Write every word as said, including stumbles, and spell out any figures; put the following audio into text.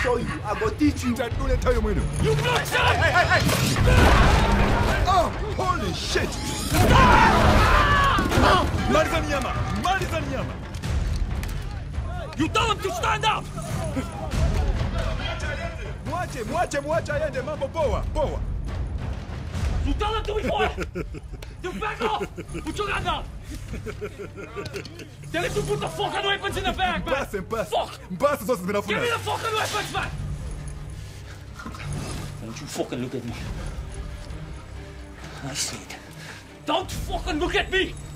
show you. I go teach you. You blood son! Hey, hey, hey! Oh, holy shit! Marizanyama! Marizanyama! You tell him to stand up! Mwache, mwache, mwache aende, mambo poa, poa. You tell him to be quiet! You back off! Put your gun down! Tell him to put the fucking weapons in the bag, man! Pass him, pass. Fuck! Pass is also enough. Give me the fucking weapons, man! Don't you fucking look at me. I said, don't fucking look at me!